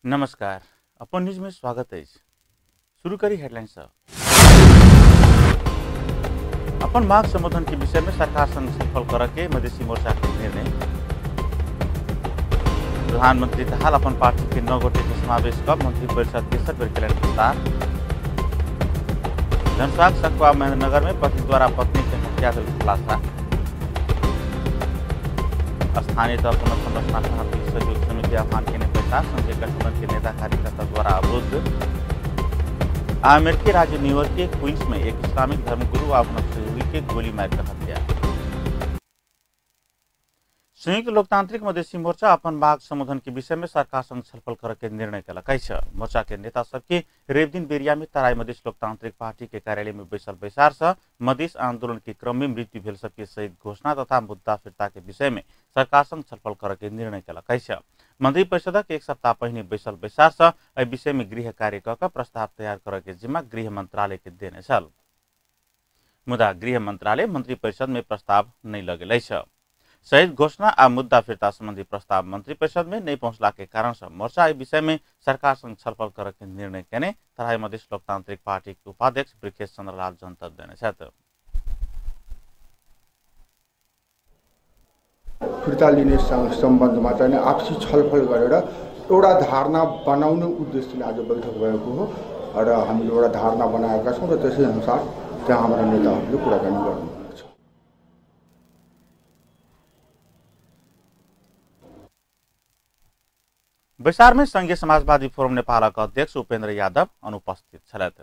नमस्कार, अपन न्यूज में स्वागत है। शुरू करी हेडलाइंस। अपन मांग संबोधन के विषय में सरकार संग छलफल करके मधेसी मोर्चा के निर्णय। प्रधानमंत्री दाहाल अपन पार्टी के 9 गोटे के समावेश कर मंत्री परिषद तेसर बेर के विस्तार। जनस्वास्थ्य सकवा महेंद्रनगर में पति द्वारा पत्नी के हत्या के खुलासा। स्थानीय तह पुनर्संरचना सहयोग समिति आह्वान के नेता संघीय गठबंधन के नेता कार्यकर्ता द्वारा अवरुद्ध। अमेरिकी राज्य न्यूयॉर्क के क्वींस में एक इस्लामिक धर्मगुरु व अपना सहयोगी के गोली मारकर हत्या। संयुक्त लोकतांत्रिक मधेसी मोर्चा अपन मांग संबोधन के विषय में सरकार संग छलफल करके निर्णय कलक है। मोर्चा के नेता सबके रेव दिन बेरिया में तराई मधेश लोकतांत्रिक पार्टी के कार्यालय में बैसल बैसार से मधेश आंदोलन के क्रम में मृत्यु भेल सबके सहित घोषणा तथा मुद्दा फिर्ता के विषय में सरकार संग छलफल करके निर्णय कलक है। मंत्री परिषद एक सप्ताह पहले बैसल बैसार से एहि विषय में गृह कार्य कर प्रस्ताव तैयार करके जिम्मा गृह मंत्रालय के देने छल। मुदा गृह मंत्रालय मंत्री परिषद में प्रस्ताव नहीं लगेल है। सहित घोषणा आ मुद्दा फिर्ता संबंधी प्रस्ताव मंत्री परिषद में नहीं पहुंचला के कारण से मोर्चा इस विषय में सरकार संग छलफल करके निर्णय केने तराई मधेश लोकतांत्रिक पार्टी के उपाध्यक्ष ब्रिकेश चंद्रलाल जनतब देने छथि। फिर्ता लिने सम्बन्धमा चाहिँ आपसी छलफल गरेर एउटा धारणा बनाउने उद्देश्यले आज बैठक भएको हो र हामीले एउटा धारणा बनाएका छौं र त्यसै अनुसार त्यहाँ हाम्रा नेताहरूले कुराकानी गर्नु। बैसार में संघीय समाजवादी फोरम नेपाल का अध्यक्ष उपेन्द्र यादव अनुपस्थित छलैथ।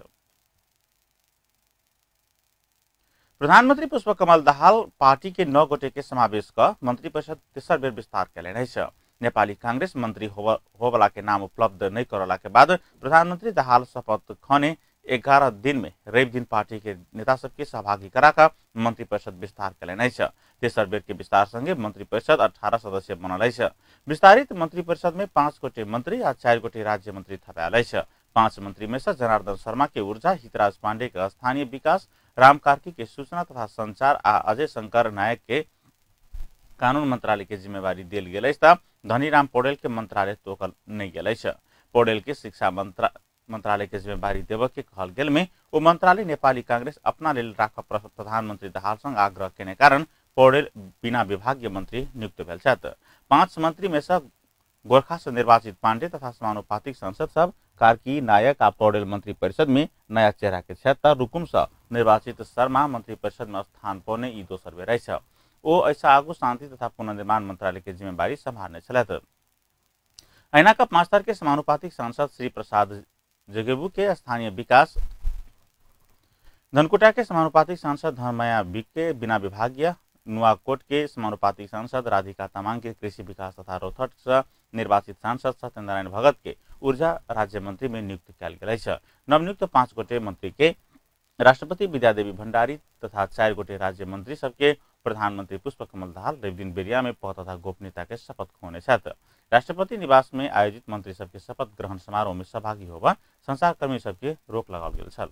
प्रधानमंत्री पुष्पकमल दाहाल पार्टी के 9 गोटे के समावेश का मंत्री परिषद तेसर बेर विस्तार कैले है। नेपाली कांग्रेस मंत्री होवला के नाम उपलब्ध नहीं करला के बाद प्रधानमंत्री दाहाल शपथ खने 11 दिन में रवि दिन पार्टी के नेता सबके सहभागी कराकर मंत्री परिषद विस्तार कैले है। तेसर बेर के विस्तार संगे मंत्री परिषद 18 सदस्य बनल है। विस्तारित मंत्री परिषद में 5 गोटे मंत्री और 4 गोटे राज्य मंत्री थपाल है। 5 मंत्री में से जनार्दन शर्मा के ऊर्जा, हितराज पांडे के स्थानीय विकास, राम कार्की के सूचना तथा संचार आ अजय शंकर नायक के कानून मंत्रालय के जिम्मेवारी दिल गेल है। धनीराम पौडेल के मंत्रालय तोकल नहीं गेल है। पौडेल के शिक्षा मंत्रालय के जिम्मेवारी देव के कहल गेल में वो मंत्रालय नेपाली कांग्रेस अपना लेल राख प्रधानमंत्री दाहाल संग आग्रह केने कारण पौडेल बिना विभागीय मंत्री नियुक्त भेल छथि। 5 मंत्री में से गोरखा से निर्वाचित पांडे तथा समानुपातिक सांसद सब कार्की, नायक आ पौडेल मंत्री परिषद में नया चेहरा के छथि। रुकुम से निर्वाचित शर्मा मंत्री परिषद में स्थान पाने ई दोसर बेर है। वो ऐसा आगू शांति तथा पुनर्निर्माण मंत्रालय के जिम्मेवारी संभालने छलैथ। ऐना का 5 स्तर के समानुपातिक सांसद श्री प्रसाद जगेबू के स्थानीय विकास, धनकुटा के समानुपातिक सांसद धनमाया बिक के बिना विभागीय, नुवाकोट के समानुपातिक सांसद राधिका तामाङ के कृषि विकास तथा रोहतक से निर्वाचित सांसद सत्यनारायण भगत के ऊर्जा राज्य मंत्री में नियुक्त किया गेल है। नवनियुक्त 5 गोटे मंत्री के राष्ट्रपति विद्यादेवी भण्डारी तथा 4 गोटे राज्य मंत्री सबके प्रधानमंत्री पुष्पकमल दाहाल रवि दिन बेरिया में पद तथा गोपनीयता के शपथ खोने छथि। राष्ट्रपति निवास में आयोजित मंत्री सबके शपथ ग्रहण समारोह में सहभागी होवा संचारकर्मी सबके रोक लगाओल गेल छल।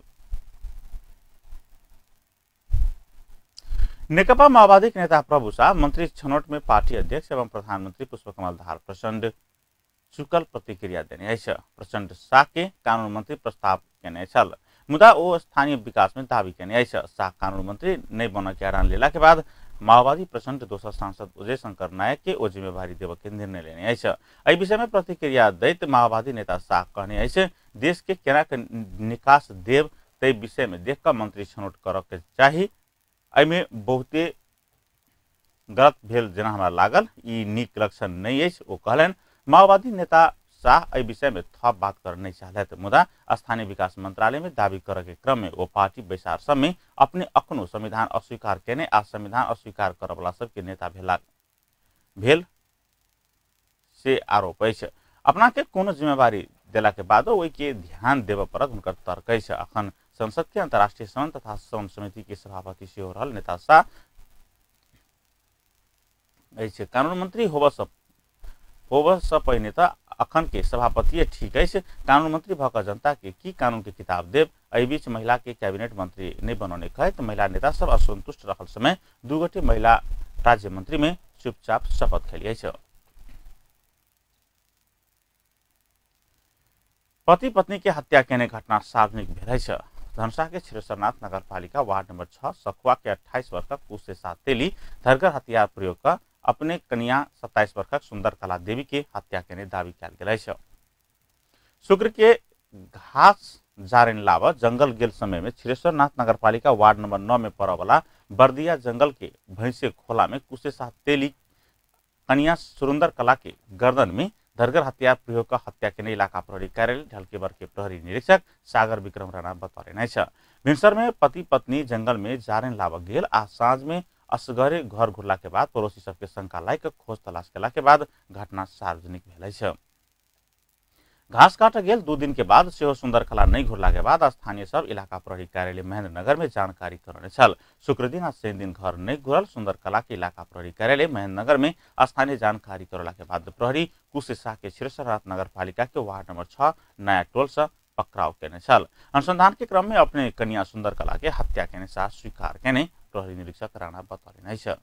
नेकपा माओवादी के नेता प्रभु शाह मंत्री छनौट में पार्टी अध्यक्ष एवं प्रधानमंत्री पुष्पकमल दाहाल प्रचंड शुक्ल प्रतिक्रिया देने है। प्रचंड शाह के कानून मंत्री प्रस्ताव केने छल, मुदा वो स्थानीय विकास में दावी केने है। शाह कानून मंत्री नहीं बन के ऐलान लेला के बाद माओवादी प्रचंड दोसर सांसद अजय शंकर नायक के वो जिम्मेवारी देव के निर्णय लेने है। इस विषय में प्रतिक्रिया दैत माओवादी नेता शाह कहने है देश के केना के निकास देव तय विषय में देख कर मंत्री छनौट कर के चाहिए। एमे बहुते गलत भेल जना हमरा लागल, ई नीक लक्षण नहीं है। वो कहलन माओवादी नेता शाह इस विषय में थप बात कर नहीं चाहते, मुदा स्थानीय विकास मंत्रालय में दावी करे के क्रम में वो पार्टी बैसार सब में अपने अखनो संविधान अस्वीकार केने आ संविधान अस्वीकार करे वाला सबके नेता भेल से आरोप है। अपना के कोनो जिम्मेवारी देला के बाद वही के ध्यान देव पर उनकर तर्क है। अखन संसद के अंतर्राष्ट्रीय सदन तथा श्रम समिति के सभापति से हो रहल नेता शाह ऐसे कानून मंत्री होब से पहले तो अखन के सभापति ठीक है। कानून मंत्री भक जनता के की कानून के किताब देव। एहि बीच महिला के कैबिनेट मंत्री नहीं बनने कहे तो महिला नेता सब असंतुष्ट रहल समय 2 गोटे महिला राज्य मंत्री में चुपचाप शपथ खेलिए। पति पत्नी के हत्या केने घटना सार्वजनिक भेलै छ। धनुषा के छिरेश्वरनाथ नगरपालिका वार्ड नंबर 6 सखुआ के 28 वर्षक कुशे साथ तेली धरगर हथियार प्रयोग कर अपने कन्या 27 वर्षक सुंदर कला देवी के हत्या केने दावी कयल गेलै छ। शुक्र के घास जारेन लाभ जंगल गेल समय में छिरेश्वरनाथ नगरपालिका वार्ड नंबर 9 में पड़ वाला बर्दिया जंगल के भैंसे खोला में कुशे साथ तेली कन्या सुरेंद्र कला के गर्दन में धरगर हथियार प्रयोग का हत्या केने इलाका प्रहरी कार्यालय ढलकेबर के प्रहरी निरीक्षक सागर विक्रम राणा बतौले छ। भिनसर में पति पत्नी जंगल में जारेन लाभ गेल आ साँझ में असगरे घर घुरला के बाद पड़ोसी सबके शंका लायक खोज तलाश केला के बाद घटना सार्वजनिक भेलै छ। घास काट गेल 2 दिन के बाद सेहो सुंदर कला नहीं घुरला के बाद स्थानीय सब इलाका प्रहरी कार्यालय महेंद्रनगर में जानकारी करने छल। शुक्र दिन आज शनि दिन घर नहीं घुरल सुंदर कला के इलाका प्रहरी कार्यालय महेंद्रनगर में स्थानीय जानकारी करला के बाद प्रहरी कुशेसा के छिरेश्वरनाथ नगरपालिका के वार्ड नंबर 6 नया टोल से पकड़ाव केने छल। अनुसंधान के क्रम में अपने कन्या सुंदर कला के हत्या केने साथ स्वीकार केने प्रहरी निरीक्षक राणा बतौले छ।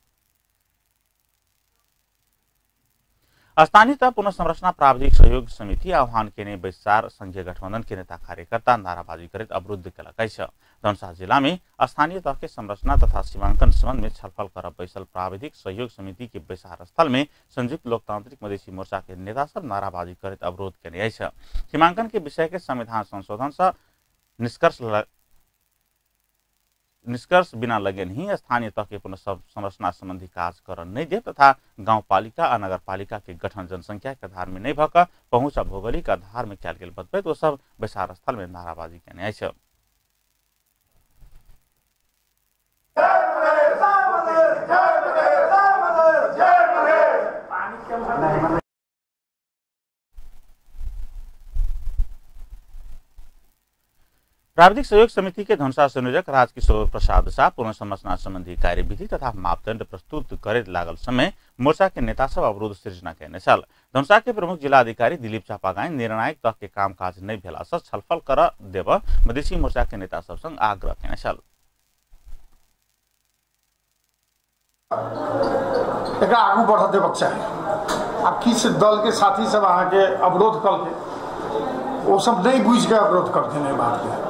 स्थानीय तह पुनर्संरचना प्राविधिक सहयोग समिति आह्वान केने बैसार संघीय गठबंधन के नेता कार्यकर्ता नाराबाजी करित अवरुद्ध केलकै छ। धनुषा जिला में स्थानीय तह के संरचना तथा सीमांकन संबंध में छलफल कर बैसल प्राविधिक सहयोग समिति के बैसार स्थल में संयुक्त लोकतांत्रिक मधेसी मोर्चा के नेता सब नाराबाजी करित अवरोध केने छ। सीमांकन के विषय के संविधान संशोधन से निष्कर्ष बिना लगे नहीं स्थानीय तह के पुनर्संरचना संबंधी कार्य कर नहीं दे तथा गाउँपालिका और नगरपालिका के गठन जनसंख्या के आधार में नहीं भक पहुंच भौगोलिक आधार में कयल गेल बतबैत वो सब बैसार स्थल में नाराबाजी केने छ। प्राविधिक सहयोग समिति के धनुषा संयोजक राजकिशोर प्रसाद शाह पुनर्संरचना संबंधी कार्यविधि तथा मापदंड प्रस्तुत करे लागल समय मोर्चा के नेता सब अवरोध सृजना केने छल। धनुषा के प्रमुख जिला अधिकारी दिलीप चापागाई निर्णायक तह के कामकाज नहीं भेला से छलफल कर देव मधेसी मोर्चा के नेता सब संग आग्रह केने छल। एकरा आगू बढ़ देबक चाही। अब किस दल के साथी सब अहाँ के अवरोध करके वो सब नहीं बुझ के अवरोध करते हैं बात के।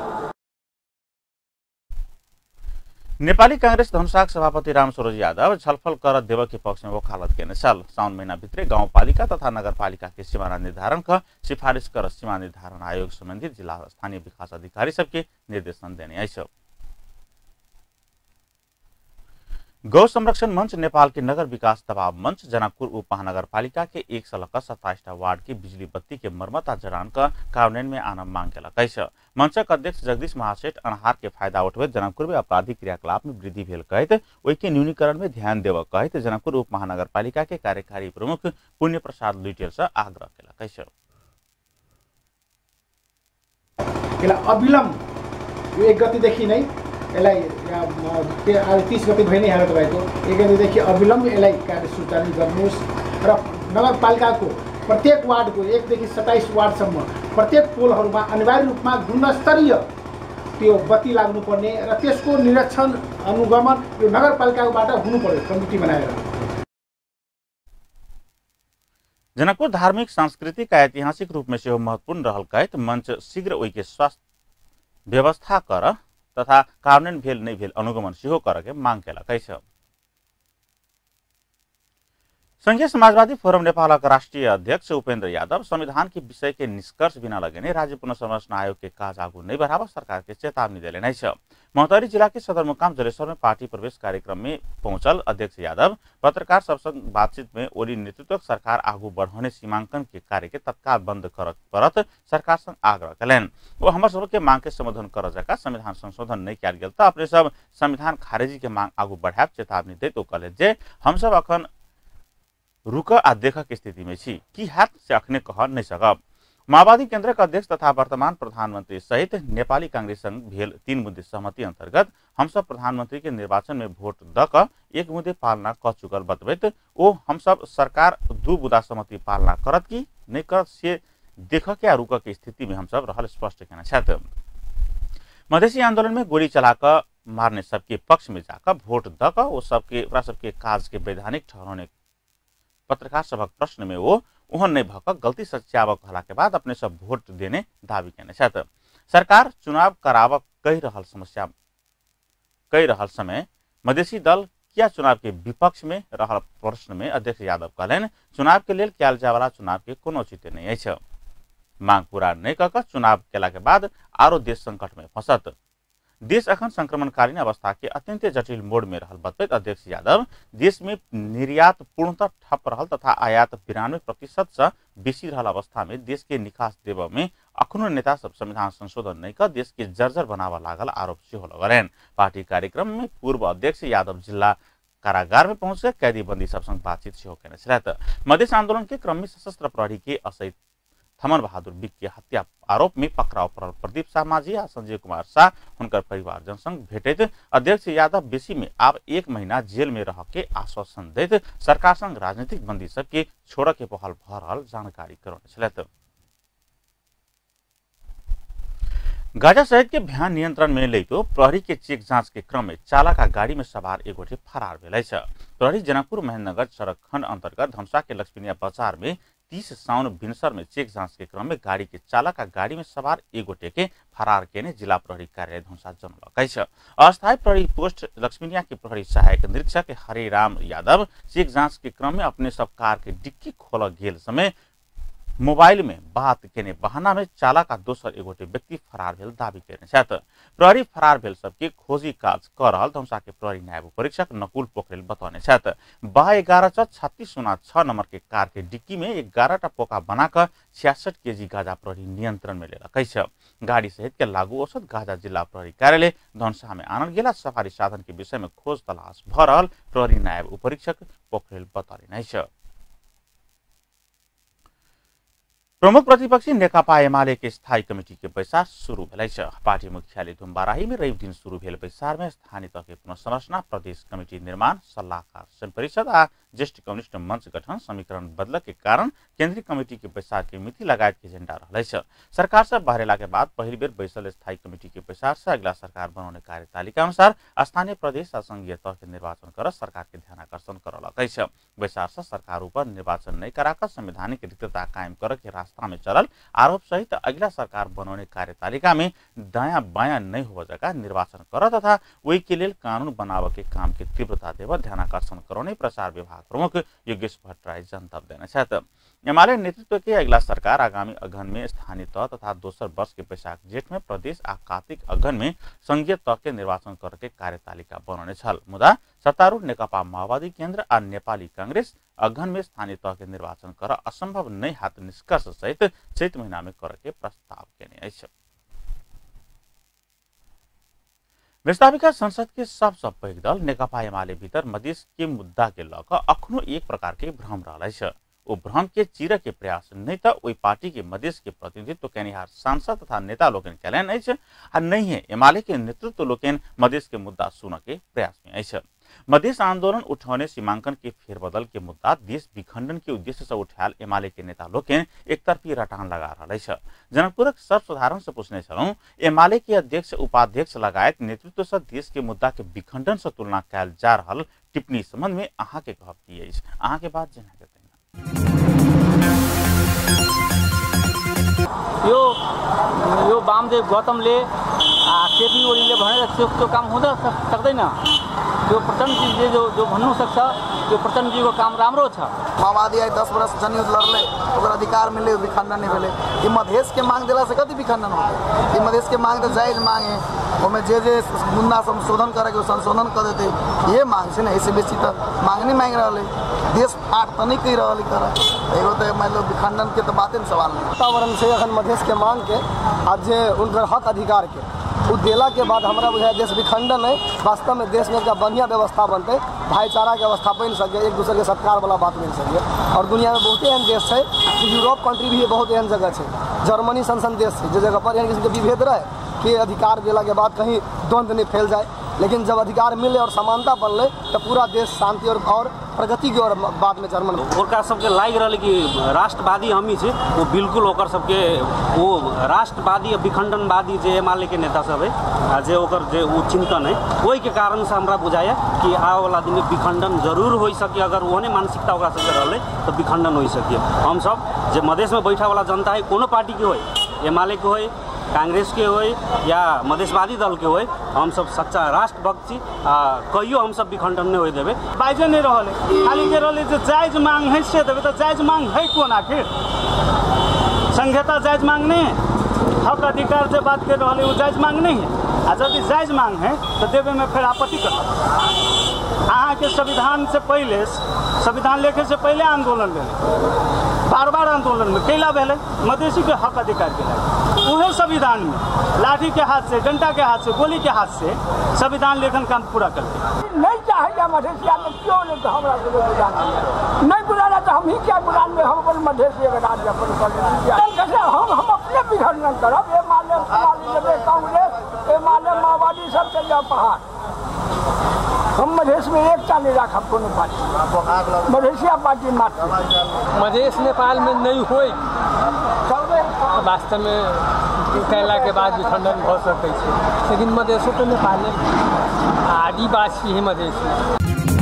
नेपाली कांग्रेस धनुषाक सभापति रामसरोज यादव छलफल कर देव के पक्ष में वकालत केने छल। साउन महीना भित्रै गाउँपालिका तथा नगरपालिका के सीमाना निर्धारण का सिफारिश कर सीमा निर्धारण आयोग संबंधी जिला स्थानीय विकास अधिकारी सबके निर्देशन देने छ। गौ संरक्षण मंच नेपाल के नगर विकास दबाव मंच जनकपुर उपमहानगरपालिका के 127 वार्ड की बिजली बत्ती के मरम्मत आ जड़ान का कार्यान्वयन में आना मांग केलकै छ। मंचक अध्यक्ष जगदीश महासेठ अनहार के फायदा उठबैत जनकपुर में आपराधिक क्रियाकलाप में वृद्धि भेल कहैत ओहि के न्यूनीकरण में ध्यान देव कहैत जनकपुर उपमहानगरपालिका के कार्यकारी प्रमुख पुण्य प्रसाद लुइटेल से आग्रह केलकै छ। अविलम्ब एक गतिदेखि नै यसलाई 30 गते भइ नै हालत भएको 1 गतेदेखि अविलम्ब यसलाई कार्य सुचारू गर्नुहोस् र नगरपालिकाको प्रत्येक वार्डको 1 देखि 27 वार्डसम्म प्रत्येक पोलहरूमा अनिवार्य रूपमा गुणस्तरीय त्यो बत्ती लाग्नुपर्ने र त्यसको निरीक्षण अनुगमन यो नगरपालिकाबाट हुनुपर्यो कमिटी बनाएर। जनकपुर धार्मिक सांस्कृतिक ऐतिहासिक रूप में से महत्वपूर्ण रहल कहत मंच शीघ्र ओहि के स्वास्थ्य व्यवस्था कर तथा कार्यान्वयन भेल नहीं भेल अनुगमन सेहो कर के मांग केलकै छ। संघीय समाजवादी फोरम नेपाल का राष्ट्रीय अध्यक्ष उपेन्द्र यादव संविधान के विषय के निष्कर्ष बिना लगेने राज्य पुनर्संरचना आयोग के काज आगू नहीं बढ़ावा सरकार के चेतावनी देले नै छ। महोत्तरी जिला के सदरमुकाम जलेश्वर में पार्टी प्रवेश कार्यक्रम में पहुंचल अध्यक्ष यादव पत्रकार सबसंग बातचीत में ओली नेतृत्व सरकार आगू बढ़ाने सीमांकन के कार्य के तत्काल बंद करत सरकार संग आग्रह कलन। वो हमर सब के मांग के समाधान कर जका संविधान संशोधन नहीं किया गेल त अपने सब संविधान खारिजी के मांग आगू बढ़ाब चेतावनी देत ओ कहले जे हम सब अखन रुक आ देख के स्थिति में छी कि हाथ से अखने कह नहीं सकब। माओवादी केंद्र का अध्यक्ष तथा वर्तमान प्रधानमंत्री सहित नेपाली कांग्रेस संग भेल 3 मुद्दे सहमति अंतर्गत हम सब प्रधानमंत्री के निर्वाचन में वोट द क 1 मुद्दे पालना क चुकल बतबैत ओ हम सब सरकार 2 बुदा सहमति पालना करत कि नहीं करत से देख के आ रुक के स्थिति में हम सब रहल स्पष्ट कहना छथि। मधेसी आंदोलन में गोली चलाकर मारने सबके पक्ष में जाकर वोट द क वो सबके काज के वैधानिक ठहराने पत्रकार सभा प्रश्न में वो उहन नहीं भक गलती सच्याव कहला के बाद अपने सब वोट देने दावी केने छथि। सरकार चुनाव कराव कही रहल समय मधेसी दल क्या चुनाव के विपक्ष में रहल प्रश्न में अध्यक्ष यादव कहलेन चुनाव के लेल कयल जाय वाला चुनाव के कोनो औचित्य नहीं अछि। मांग पूरा नहीं कऽ चुनाव केला के बाद आरो देश संकट में फंसत। देश अखन संक्रमणकालीन अवस्था के अत्यंत जटिल मोड में रहल बतबैत अध्यक्ष यादव देश में निर्यात पूर्णतः ठप रहल तथा आयात 92% से बेसी रहल अवस्था में देश के निकास देव में अखनो नेता सब संविधान संशोधन नहीं कर देश के जर्जर बनावा लागल आरोप सेहो लगलैन। पार्टी कार्यक्रम में पूर्व अध्यक्ष यादव जिला कारागार में पहुंच कैदी बंदी सब संग बातचीत सेहो केने छथि। मधेश आंदोलन के क्रम में सशस्त्र प्रहरी के असै थमन बहादुर बिक के हत्या आरोप में पकड़ाव पड़ल प्रदीप शाह माझी आ संजय कुमार शाह हुनकर परिवारजन संग भेटैत अध्यक्ष यादव बेसी में आब 1 महीना जेल में रह के आश्वासन दैत सरकार संग राजनीतिक बंदी सबके छोड़ के पहल भ रहल जानकारी करौने छलथि। गाजा शहर के भ्यान नियंत्रण में लैतो प्रहरी के चेक जांच के क्रम में चालक आ गाड़ी में सवार एगोटे फरार भेल अछि। प्रहरी जनकपुर महेंद्रनगर सड़क खंड अंतर्गत धमसा के लक्ष्मीनिया बाजार में 30 साउन भिनसर में चेक जांच के क्रम में गाड़ी के चालक आ गाड़ी में सवार एगोटे के फरार केने जिला प्रहरी कार्यालय धमसा जनलक अछि। अस्थायी प्रहरी पोस्ट लक्ष्मीनिया के प्रहरी सहायक निरीक्षक हरिराम यादव चेक जांच के क्रम में अपने सब कार के डिक्की खोल गेल समय मोबाइल में बात केने बहाना में चालक आ दोसर एगोटे व्यक्ति फरार भेल दावी केने छथि। प्रहरी फरार भेल सबके खोजी काज कर रहल धमसा के प्रहरी नायब परीक्षक नकुल पोखरेल बतौने छथि। 11/3606 नंबर के कार के डिक्की में 11टा पोका बनाकर 66 केजी गांजा प्रहरी नियंत्रण में लेलक अछि। गाड़ी सहित के लागू औसत गांजा जिला प्रहरी कार्यालय धनसा में आनल गेला सफारी साधन के विषय में खोज तलाश भ रहल प्रहरी नायब उपरीक्षक पोखरेल बतौने अछि। प्रमुख प्रतिपक्षी नेकपा एमाले के स्थायी कमिटी के बैसार शुरू भेल अछि। पार्टी मुख्यालय धुम्बाराही में रवि दिन शुरू भेल बैसार में स्थानीय तह के पुनर्संरचना प्रदेश कमिटी निर्माण सल्लाहकार संघ परिषद आ ज्येष्ठ कम्युनिस्ट मंच गठन समीकरण बदल के कारण केंद्रीय कमिटी के बैसार के मिति लगायत के एजेंडा रहल अछि। सरकार से बहरेला के बाद पहली बेर बैसल स्थायी कमिटी के बैसार से अगला सरकार बनाने कार्यतालिका अनुसार स्थानीय प्रदेश आ संघीय तह के निर्वाचन कर सरकार के ध्यान आकर्षण करलक अछि। बैसार से सरकार ऊपर निर्वाचन नहीं कराकर संवैधानिक रिक्तता कायम कर के रास्ता में चलल आरोप सहित अगला सरकार बनाने कार्यतालिका में दायां बायां नहीं हो जगह निर्वाचन कर तथा वही के लिए कानून बनाव के काम के तीव्रता देव ध्यान आकर्षण करने प्रचार विभाग प्रमुख योगेश भट्टराई जनतब देने छथि। एमाले नेतृत्व के अगला सरकार आगामी अगहन में स्थानीय तह तथा दोसर वर्ष के बैसाख जेठ में प्रदेश आ कार्तिक अगहन में संघीय तह के निर्वाचन करके कार्यतालिका बनाने छल। मुदा सत्तारूढ़ नेकपा माओवादी केंद्र आ नेपाली कांग्रेस अगहन में स्थानीय तह के निर्वाचन कर असंभव नहीं हाथ निष्कर्ष सहित चैत महीना में करके प्रस्ताव केने अछि। व्यवस्थापिका संसद के सबसे पैघ दल नेकपा एमाले भीतर मधेश के मुद्दा के लऽ अखनो एक प्रकार के भ्रम रहल अछि। ओ भ्रम के चीर के प्रयास नहीं तो ओई पार्टी के मधेश के प्रतिनिधित्व केनिहार सांसद तथा नेता लोकन कयलनि अछि आ नहीं है एमाले के नेतृत्व लोकन मधेश के मुद्दा सुन के प्रयास में अछि। मधेश आंदोलन उठाने सीमांकन के फेरबदल के मुद्दा देश विखंडन के उद्देश्य से उठायल एमाले के नेता लोकन एक तरफी रटान लगा रहल अछि। जनकपुरक सर्वसाधारण से पूछने छलौं एमाले के अध्यक्ष उपाध्यक्ष लगायत नेतृत्व से देश के मुद्दा के विखंडन से तुलना कयल जा रहल टिप्पणी संबंध में अहाँ के कहब की अछि। अहाँ के बात जेना के यो वामदेव गौतमले केपी ओलीले भनेर त्यो काम हुँदै सक्दैन। त्यो प्रचण्डजीले जो भन्नु सक्छ त्यो प्रचण्डजीको काम राम्रो छ। माओवादी आई 10 वर्ष जनयुद्ध लड़ले ओकर अधिकार मिले विखंडन नहीं भेले। ई मधेश के मांग देला से कति विखंडन हो? ई मधेश के मांग तो जायज मांग है। ओमे जे मुद्दा संशोधन करे के संशोधन कर देते ये मांग से नहीं। ऐसे बेसी तो मांग नहीं मांग रहले। देश फाट तो नहीं कही रहल कर एगो तो मतलब विखंडन के तो बातें सवाल नहीं। वातावरण से अखन मधेश के मांग के आज जे उनकर हक अधिकार के उ देला के बाद हमरा बुझाय देश विखंडन है। वास्तव में देश में एक बढ़िया व्यवस्था बनते भाईचारा के अवस्था बन सके एक दूसरे के सत्कार वाला बात बन सके। और दुनिया में बहुत एहन देश है यूरोप कंट्री भी बहुत एहन जगह है जर्मनी सन देश है जो जगह पर किसी के विभेद रहे कि अधिकार देला के बाद कहीं द्वंद्व नहीं फैल जाए लेकिन जब अधिकार मिले और समानता बनले तो पूरा देश शांति और प्रगति की ओर बाद में जर्मन ओकरा सबके लाग रहा कि राष्ट्रवादी हमी छे वो बिल्कुल ओकर सबके वो राष्ट्रवादी विखंडनवादी जे एमाले के नेता सब है जे ओकर जे वो चिंतन है वही के कारण से हमरा बुझाया कि आवे वाला दिन में विखंडन जरूर हो सके। अगर ओने मानसिकता ओकरा सबके रहले तो विखंडन हो सके। हम सब जे मधेश में बैठा वाला जनता है कोनो पार्टी के होय, एमाले के होय, कांग्रेस के होय या मधेशवादी दल के होय, हम सब सच्चा राष्ट्रभक्त छी। कहियो हम सब विखंडन नहीं होय देबे। बाइजे नहीं रहले खाली के रहले जे जायज मांग है से देबे। तो जायज मांग है कोन आखिर? संहिता जायज मांग नहीं है। हक अधिकार से बात कर रहले वो जायज मांग नहीं है। यदि जायज मांग है तो देवे में फिर आपत्ति कर। अहाँ के संविधान से पहले, संविधान लेखे से पहले आंदोलन भेले, बार आंदोलन में कैला भेले मधेसी के हक अधिकार के लिए। उहे संविधान में लाठी के हाथ से, डंडा के हाथ से, गोली के हाथ से संविधान लेखन काम पूरा करते नहीं चाहिए। मधेसिया में क्यों नहीं तो हमरा नहीं बुलाना तो हम ही क्या बुलाने। हम अपन मधेसी राज्य हम अपने विखंडन करब। ये माले कांग्रेस, ये माले माओवादी सब चल जाओ पहाड़। हम मधेश में एकता नहीं रखा कोनो पार्टी, मधेसिया पार्टी मात्र। मधेश नेपाल में नहीं होई वास्तव में कैला के बाद विखंडन हो सके छै। लेकिन मधेशो तो नेपाल आदिवासी है मधेसी।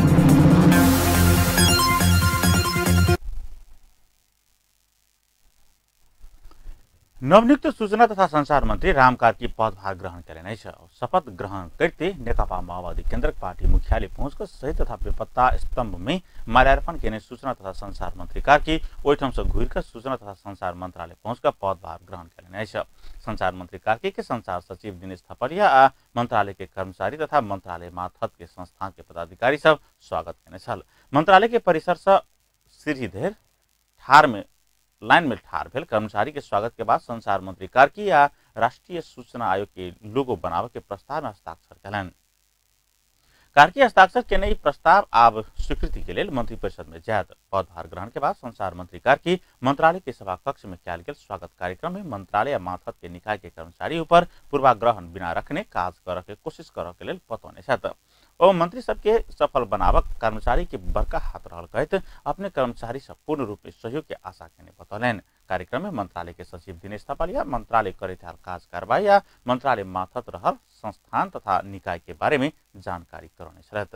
नवनियुक्त सूचना तथा संचार मंत्री राम कार्की पदभार ग्रहण करेनै छ। शपथ ग्रहण करते नेकपा माओवादी केन्द्रक पार्टी मुख्यालय पहुंचकर शहीद तथा बेपत्ता स्तंभ में माल्यार्पण केने सूचना तथा संचार मंत्री कार्की ओइठम से घुरकर सूचना तथा संचार मंत्रालय पहुंचकर पदभार ग्रहण करेनै छ। संचार मंत्री कार्की के संचार सचिव दिनेश थपलिया आ मंत्रालय के कर्मचारी तथा मंत्रालय मार्फत के संस्थान के पदाधिकारी सब स्वागत केने छल। मंत्रालय के परिसर से सीढ़ी धेर लाइन में ठार भेल कर्मचारी के स्वागत के बाद संचार मंत्री कार्की या राष्ट्रीय सूचना आयोग के लोगो बनावे के प्रस्ताव में हस्ताक्षर कलन। कार्की हस्ताक्षर केने ई प्रस्ताव आब स्वीकृति के लिए मंत्री परिषद में जायत। पदभार ग्रहण के बाद संचार मंत्री कार्की मंत्रालय के सभा कक्ष में कयल गेल स्वागत कार्यक्रम में मंत्रालय मार्फत के निकाय के कर्मचारी ऊपर पूर्वाग्रह बिना रखने काज करे के कोशिश करे के लिए बतौने छथि। ओ मंत्री सबके सफल बनावक कर्मचारी के बड़का हाथ रहल कहत अपने कर्मचारी सब पूर्ण रूप में सहयोग के आशा केने बतौलन। कार्यक्रम में मंत्रालय के सचिव दिनेश थपलिया मंत्रालय करैत हाल काज कारबाही या मंत्रालय मार्फत रहल संस्थान तथा निकाय के बारे में जानकारी करौने छथि।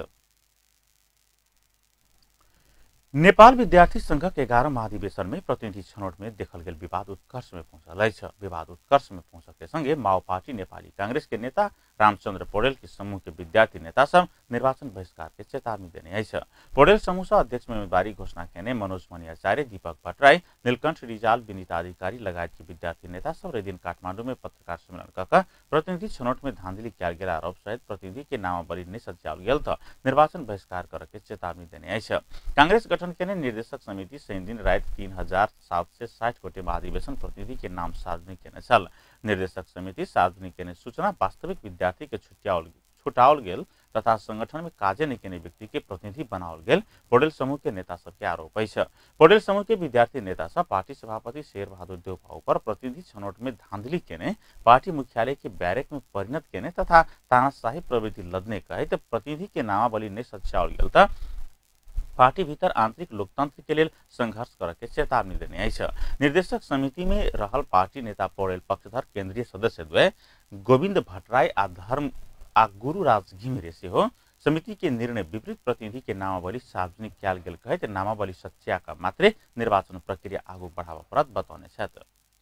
नेपाल विद्यार्थी संघ के 11 महाधिवेशन में प्रतिनिधि छनौट में देखल गेल विवाद उत्कर्ष में पहुंचल छ। विवाद उत्कर्ष में पहुंचल के संगे माओ पार्टी नेपाली कांग्रेस के नेता रामचंद्र पौडेल के समूह के विद्यार्थी नेता सब निर्वाचन बहिष्कार के चेतावनी देने छ। पौडेल समूह से अध्यक्ष में उम्मीदवारी घोषणा केने मनोज मणि आचार्य, दीपक भट्टराई, नीलकंठ रिजाल, विनीता अधिकारी लगायत के विद्यार्थी नेता सब रे दिन काठमांडू में पत्रकार सम्मेलन कर प्रतिनिधि छनौट में धांधली किया गेल आरोप सहित प्रतिनिधि के नामावली नहीं सच्याल गेल त निर्वाचन बहिष्कार करे के चेतावनी देने छ। कांग्रेस गठन के निर्देशक समिति शनि दिन रात 3760 गोटे महाधिवेशन प्रतिनिधि के नाम सार्वजनिक केने छल। निर्देशक समिति सार्वजनिक केने सूचना वास्तविक विद्यार्थी के छुटाओल गेल तथा संगठन में काजे नहीं केने व्यक्ति के प्रतिनिधि बनाओल गेल पौडेल समूह के नेता सब के आरोप है। पौडेल समूह के विद्यार्थी नेता सब पार्टी सभापति शेर बहादुर देउपा ऊपर प्रतिनिधि छनौट में धांधली केने, पार्टी मुख्यालय के बैरक में परिणत केने तथा तानाशाही प्रवृत्ति लदने कहे तो प्रतिनिधि के नामावली नहीं सच्याओल गेल त पार्टी भीतर आंतरिक लोकतंत्र के लिए संघर्ष करे के चेतावनी देने छ। निर्देशक समिति में रहल पार्टी नेता पौडेल पक्षधर केंद्रीय सदस्य द्वय गोविंद भट्टराई आ गुरुराज घिमिरे से हो समिति के निर्णय विपरीत प्रतिनिधि के नामावली सार्वजनिक कयल गेल कहते नामावली सच्या का मात्रे निर्वाचन प्रक्रिया आगू बढ़ावा परत बतौने छथि।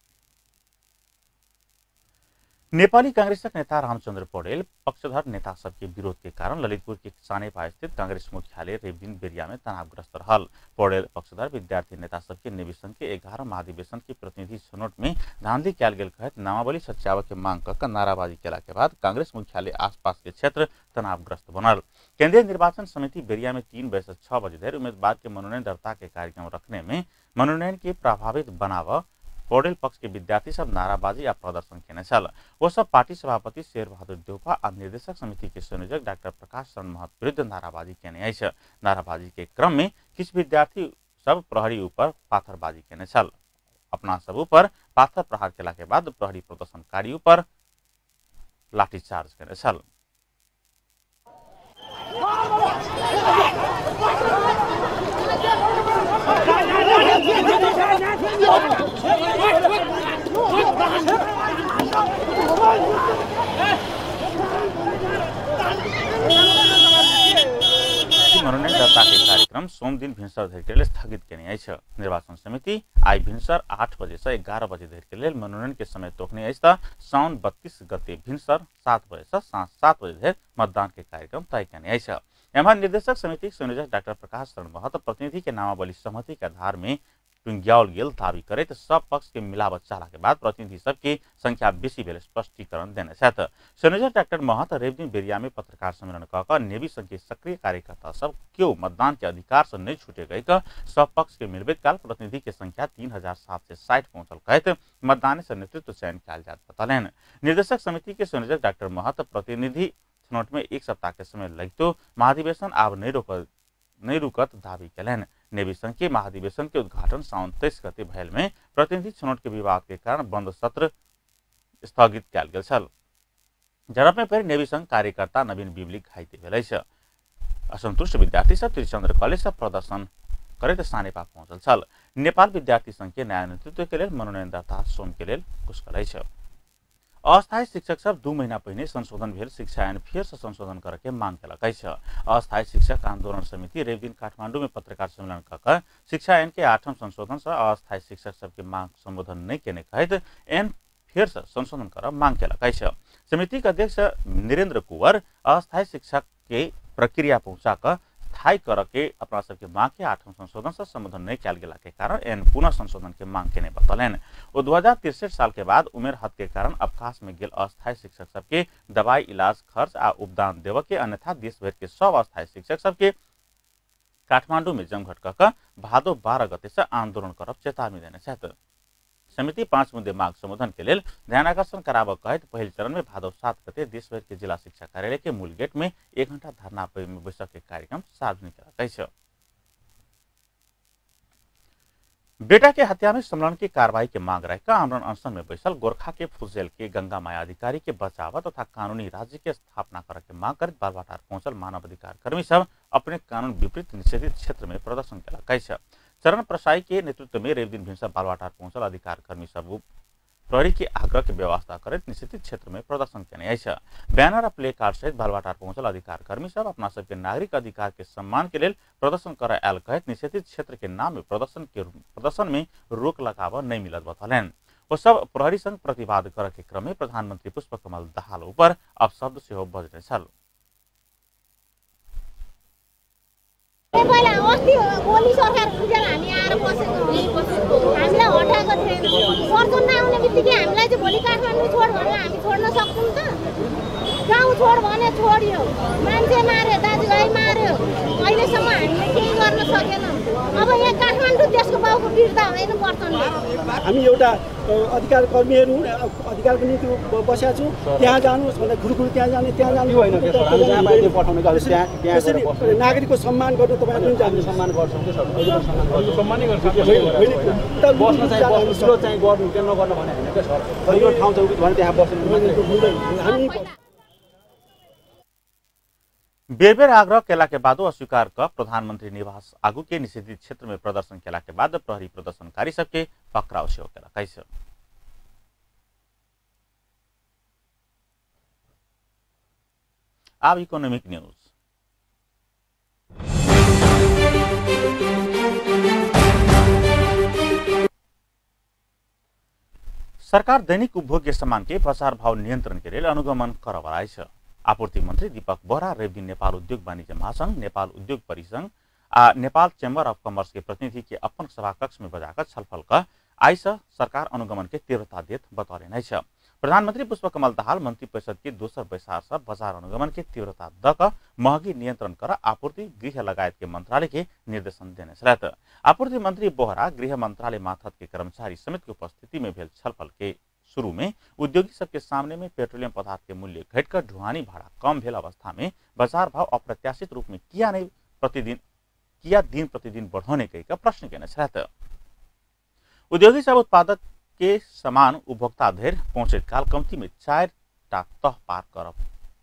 नेपाली कांग्रेसक नेता रामचंद्र पौडेल पक्षधर नेता सबके विरोध के कारण ललितपुर के सानेपा स्थित कांग्रेस मुख्यालय रेबिन बेरिया में तनावग्रस्त रहल। पौडेल पक्षधर विद्यार्थी नेता सबके निवेशन के 11 महाधिवेशन के प्रतिनिधि छनौट में धांधली कयल गेल कहत नामावली सच्याव के मांग कर नाराबाजी केला के बाद कांग्रेस मुख्यालय आसपास के क्षेत्र तनावग्रस्त बनल। केंद्रीय निर्वाचन समिति बेरिया में 3 बजे से 6 बजे धरि उम्मीदवार के मनोनयन दर्ता के कार्यक्रम रखने में मनोनयन के प्रभावित बनाव पौडेल पक्ष के विद्यार्थी सब नाराबाजी या प्रदर्शन केने छल। वो सब पार्टी सभापति शेर बहादुर देउपा और निर्देशक समिति के संयोजक डॉक्टर प्रकाश शरण महत विरुद्ध नाराबाजी केने छ। नाराबाजी के क्रम में किछ विद्यार्थी सब प्रहरी ऊपर पाथरबाजी केने छल। अपना सब ऊपर पाथर प्रहार केला के बाद प्रहरी प्रदर्शनकारी ऊपर लाठीचार्ज केने छल। मनोनयन दर्ता के कार्यक्रम सोम दिन भिनसर धरि के लिए स्थगित किए छ। निर्वाचन समिति आई भिनसर 8 बजे से 11 बजे धरि के लिए मनोनयन के समय तोकने साउन 32 गते भिनसर 7 बजे से सांझ 7 बजे धरि मतदान के कार्यक्रम तय किए छ। एवं निर्देशक समिति संयोजक डाक्टर प्रकाश शरण महतो प्रतिनिधि के नामावली सहमति के आधार में टुंग्याओल गेल दावी करे तो सब पक्ष के मिलावट चाला के बाद प्रतिनिधि सबकी संख्या बेसी भेल स्पष्टीकरण देने साथ संयोजक डाक्टर महतो रेवदिन बेरिया में पत्रकार सम्मेलन कहकर नेवी संघ के सक्रिय कार्यकर्ता सब क्यों मतदान के अधिकार से नहीं छूटे गए का सब पक्ष के मिलबेत काल प्रतिनिधि के संख्या 3760 पहुंचल कहते मतदान से नेतृत्व चयन किया जात बतौलन। निर्देशक समिति के संयोजक डाक्टर महतो प्रतिनिधि छनौट में 1 सप्ताह के समय लगते महाधिवेशन अब नहीं रुकत दावी कलन। नेवी संघ के महाधिवेशन के उद्घाटन साउन 23 गते भयल में प्रतिनिधि छनौट के विवाद के कारण बंद सत्र स्थगित किया गेल छल। झड़प में फिर नेवी संघ कार्यकर्ता नवीन बिबली घाइते भेल छ। असंतुष्ट विद्यार्थी सब त्रिचंद्र कॉलेज से प्रदर्शन करे सानेपा पहुंचल छल। नेपाल विद्यार्थी संघ के नया नेतृत्व के लिए मनोनयन दर्ता सोम के लिए कुशल छ। अस्थायी शिक्षक सब 2 महीना पहले संशोधन भेल शिक्षा ऐन फिर से संशोधन करके मांग केलकै छ। अस्थायी शिक्षक आंदोलन समिति रेवदिन काठमांडू में पत्रकार सम्मेलन कर शिक्षा ऐन के 8वां संशोधन से अस्थायी शिक्षक सबके मांग संबोधन नहीं केने कहत ऐन फिर से संशोधन कर मांग केलकै छ। समिति के अध्यक्ष नीरेंद्र कुंवर अस्थायी शिक्षक के प्रक्रिया पहुंचाकर स्थायी करके अपना सबके मांग के 8वां संशोधन से संबोधन नहीं किया गेला के कारण एन पुनः संशोधन के मांग केने बतौलन। 2063 साल के बाद उमेर हद के कारण अवकाश में गेल अस्थायी शिक्षक सबके दवाई इलाज खर्च आ उपदान देव के अन्यथा देश भर के सब अस्थायी शिक्षक सबके काठमांडू में जमघट कर भादो 12 गते से आंदोलन करब चेतावनी देने चाहते। समिति 5 मुद्दे मांग संबोधन के लिए ध्यानाकर्षण कराब कहत पहल चरण में भादो 7 गते देशभर के जिला शिक्षा कार्यालय के मूल गेट में 1 घंटा धरना में बैठक के कार्यक्रम सार्वजनिक कराई। बेटा के हत्या में संलग्न की कार्रवाई के मांग रहकर आमरण अनशन में बैसल गोरखा के फुजेल के गंगा माया अधिकारी के बचाव तथा कानूनी राज्य के स्थापना करे के मांग कर बालवाटार पहुंचल मानवाधिकार कर्मी सब अपने कानून विपरीत निषेधित क्षेत्र में प्रदर्शन केलकै छ। चरण प्रसाई के नेतृत्व में रेवदिन भिनसर बालवाटार पहुंचल अधिकार कर्मी सब प्रहरी के आग्रह के व्यवस्था कर निषेधित क्षेत्र में प्रदर्शन केने छ। बैनर और प्ले कार्ड सहित बालवाटार पहुंचल अधिकार कर्मी सब अपना सबके नागरिक अधिकार के सम्मान के लिए प्रदर्शन कर आयल कहत निषेधित क्षेत्र के नाम में प्रदर्शन में रोक लगाव नहीं मिलत बतौलन। वो सब प्रहरी संग प्रतिवाद करे के क्रम में प्रधानमंत्री पुष्पकमल दाहाल ऊपर अपशब्द से बजने छल। पहिला अस्ति ओली सरकार खुजेर हामी आएर बसेको हामीलाई हटाएको थिएन। पर्चन नआउने बित्तिकै हामीलाई चाहिँ भोलि काठमाडौँ छोड भनेर हामी छोड्न सक्छौँ त? गाउँ छोड भने छोडियो, मान्छे मार्यो, दाजुभाइ मार्यो, अहिलेसम्म हामीले केही गर्न सकेनौँ। अब यहाँ काठमाडौँ देशको बाउको बिर्ता होइन पर्चनले। हामी एउटा अधिकार कर्मीहरू अधिकारको निम्ति बसेका छौँ। त्यहाँ जानुहोस् भनेर घुरघुर त्यहाँ जाने होइन। त्यसरी नागरिकको सम्मान गर्नु तपाईँहरू पनि जानु सम्मान गर्छौँ कि सम्मानै गर्छौँ बस्न चाहिँ बस्नु चाहिँ गर्नु के नगर्नु भने होइन क्या सर। यो ठाउँ चाहिँ भने त्यहाँ बस्नु हामी बेर आग्रह केला के बाद अस्वीकार कर प्रधानमंत्री निवास आगू के निषेधित क्षेत्र में प्रदर्शन केला के बाद प्रहरी प्रदर्शनकारी सबके पकड़ाव से होकेला कैसे। अब इकोनॉमिक न्यूज। सरकार दैनिक उपभोग्य सामान के बाजार भाव नियंत्रण के लिए अनुगमन कर बढ़ाई छ। आपूर्ति मंत्री दीपक बोहरा रेवदिन नेपाल उद्योग वाणिज्य महासंघ, नेपाल उद्योग परिसंघ आ नेपाल चेम्बर अफ कमर्स के प्रतिनिधि के अपन सभा कक्ष में बजाकर छलफल कर आइस सरकार अनुगमन के तीव्रता देत बतौले नहीं छ। प्रधानमंत्री पुष्पकमल दाहाल मंत्री परिषद के दोसर बैसार से बाजार अनुगमन के तीव्रता दक महंगी नियंत्रण कर आपूर्ति गृह लगायत के मंत्रालय के निर्देशन देने रहत। आपूर्ति मंत्री बोहरा गृह मंत्रालय मार्फत के कर्मचारी समिति की उपस्थिति में भेल छलफल के शुरू में उद्योगी सबके सामने में पेट्रोलियम पदार्थ के मूल्य घटकर ढुवानी भाड़ा कम भेल अवस्था में बाजार भाव अप्रत्याशित रूप में किया दिन प्रतिदिन बढ़ाने के प्रश्न के रहता। उद्योगी सब उत्पादक के समान उपभोक्ता धैर्य पहुंचे काल कमती में 4 टा तह पार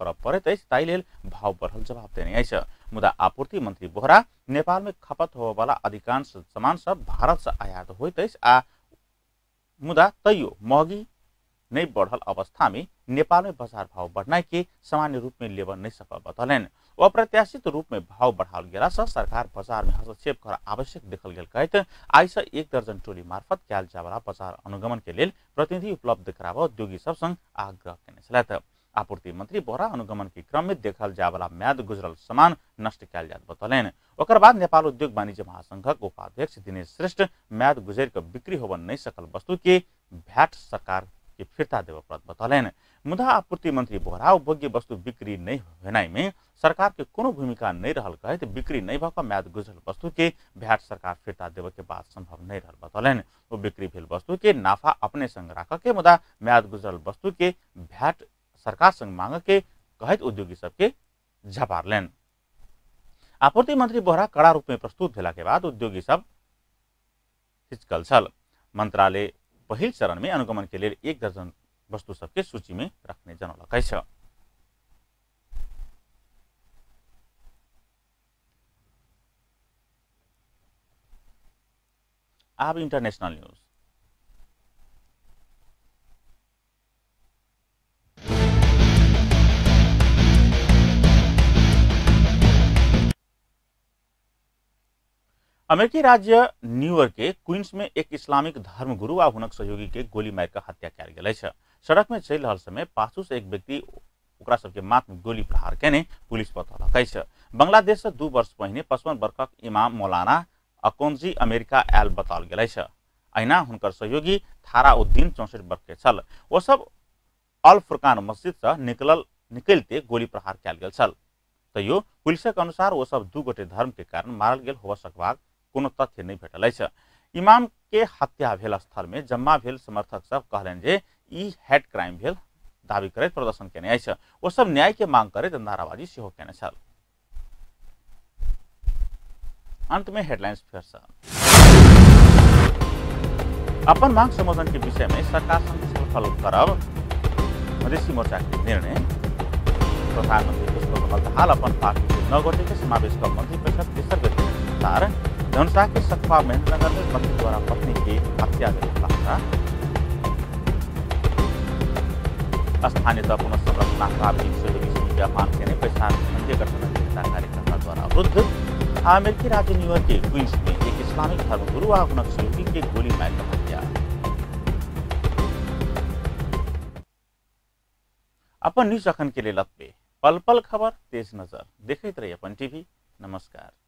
करब पड़ैत अछि ताहि लेल भाव बढ़ल जवाब देने अछि। मुदा आपूर्ति मंत्री बोहरा नेपाल में खपत होबयवला अधिकांश सामान सब भारत से आयात होइत अछि आ मुदा तैयो महगी नहीं बढ़ल अवस्था में नेपाल में बाजार भाव बढ़नाई के सामान्य रूप में लेबर नहीं सकल बतौलन। अप्रत्याशित रूप में भाव बढ़ाल गेला से सरकार बाजार में हस्तक्षेप कर आवश्यक देखल गेल कहत आई से 1 दर्जन टोली मार्फत कैल जावला बाजार अनुगमन के लेल प्रतिनिधि उपलब्ध कराबा उद्योगी सब संग आग्रह केने छलथि। आपूर्ति मंत्री बोहरा अनुगमन के क्रम में देखल जावला म्याद गुजरल सामान नष्ट कैल जात बतौलन। ओकर बाद नेपाल उद्योग वाणिज्य महासंघक उपाध्यक्ष दिनेश श्रेष्ठ म्याद गुजर के बिक्री होबन नहीं सकल वस्तु के भ्याट सरकार के फिर्ता देव पड़त बतौलन। मुदा आपूर्ति मंत्री बोहरा उपभोग्य वस्तु बिक्री नहीं होनाई में सरकार के कोनो भूमिका नहीं रहल कहत बिक्री नहीं भक म्याद गुजरल वस्तु के भ्याट सरकार फिर्ता देव के बात संभव नहीं रहल बतौलन। वो बिक्री भेल वस्तु के नाफा अपने संग राख के मुदा म्याद गुजरल वस्तु के भ्याट सरकार संग मांग के कहत उद्योगी सबके झपारलेन। आपूर्ति मंत्री बोहरा कड़ा रूप में प्रस्तुत भेला के बाद उद्योगी सब हिचकल छल। मंत्रालय पहिल चरण में अनुगमन के लिए 1 दर्जन वस्तु सबके सूची में रखने जनौलकै छ। अब इंटरनेशनल न्यूज। अमेरिकी राज्य न्यूयॉर्क के क्वींस में एक इस्लामिक धर्मगुरु आ हुनक सहयोगी के गोली मार के हत्या कयल गेल अछि। सड़क में चल रहल समय पाछू से एक व्यक्ति ओकरा सबके माथ में गोली प्रहार केने पुलिस बतौलकै छ। बांग्लादेश से 2 वर्ष पहिने 55 वर्षक इमाम मौलाना अकोंजी अमेरिका आयल बताओल गेल अछि। अहिना हुनकर सहयोगी थारा उद्दीन 64 वर्ष के छल। ओ सब अल फुरकान मस्जिद से निकलते गोली प्रहार कयल गेल छल। तैयो पुलिसक अनुसार वो सब 2 गोटे धर्म के कारण मारल गेल होबा सकबाक कोनो तथ्य नहीं भेटल अछि। इमाम के हत्या भेल स्थल में जम्मा भेल समर्थक सब कहलन जे ई हेड क्राइम भेल दावी करैत प्रदर्शन केने अछि। वो सब न्याय के मांग करैत नाराबाजी सेहो केने छल। अंत में हेडलाइंस फिर से। अपन मांग संबोधन के विषय में सरकार संग छलफल करब मधेसी मोर्चा के निर्णय। प्रधानमंत्री पुष्पकमल दाहाल अपन पार्टी के 9 गोटे के समावेश कर मंत्रिपरिषद तेसर बेर के विस्तार। धनुषा के सखपा महेंद्रनगर में पति द्वारा पत्नी की हत्या खुलासा। स्थानीय तह पुनः संरचना प्राविधिक सहयोगी समिति मांग के पैसा संघीय गठबंधन कार्यकर्ता द्वारा अवरुद्ध। अमेरिकी राज्य न्यूयॉर्क के क्वींस में एक इस्लामिक धर्मगुरु आ हुनक सहयोगी के गोली मार कर हत्या। अपन न्यूज अखन के लिए लत पे पल पल खबर तेज नजर देखते रहिए अपन टीवी। नमस्कार।